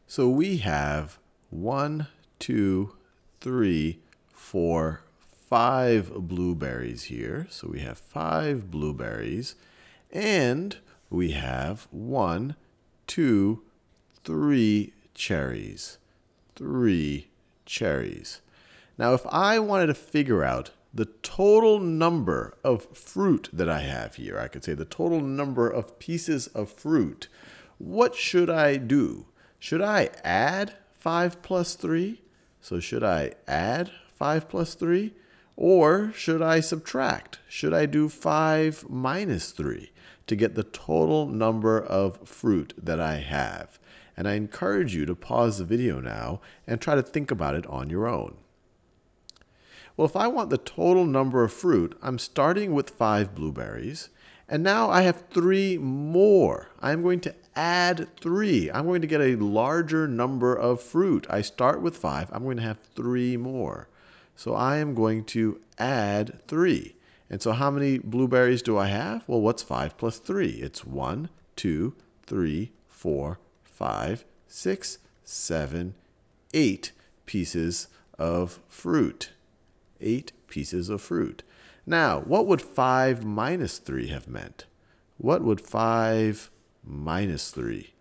So we have 1, 2, 3, 4, 5 blueberries here. So we have 5 blueberries. And we have 1, 2, 3 cherries. 3 cherries. Now, if I wanted to figure out the total number of fruit that I have here, I could say the total number of pieces of fruit, what should I do? Should I add 5 plus 3? So should I add 5 plus 3? Or should I subtract? Should I do 5 minus 3 to get the total number of fruit that I have? And I encourage you to pause the video now and try to think about it on your own. Well, if I want the total number of fruit, I'm starting with 5 blueberries. And now I have 3 more. I'm going to add 3. I'm going to get a larger number of fruit. I start with 5. I'm going to have 3 more. So I am going to add 3. And so how many blueberries do I have? Well, what's 5 plus 3? It's 1, 2, 3, 4, 5, 6, 7, 8 pieces of fruit. 8 pieces of fruit. Now, what would 5 minus 3 have meant? What would 5 minus 3?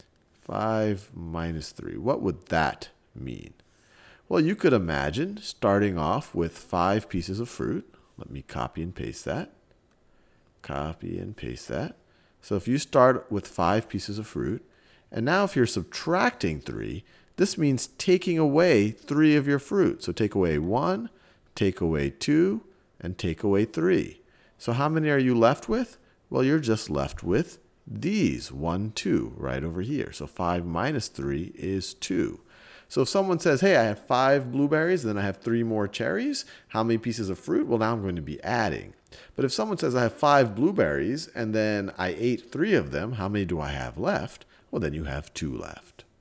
5 minus 3. What would that mean? Well, you could imagine starting off with 5 pieces of fruit. Let me copy and paste that. Copy and paste that. So if you start with 5 pieces of fruit, and now if you're subtracting 3, this means taking away 3 of your fruit. So take away 1, take away 2, and take away 3. So how many are you left with? Well, you're just left with these, 1, 2, right over here. So 5 minus 3 is 2. So if someone says, hey, I have 5 blueberries, then I have 3 more cherries, how many pieces of fruit? Well, now I'm going to be adding. But if someone says I have 5 blueberries, and then I ate 3 of them, how many do I have left? Well, then you have 2 left.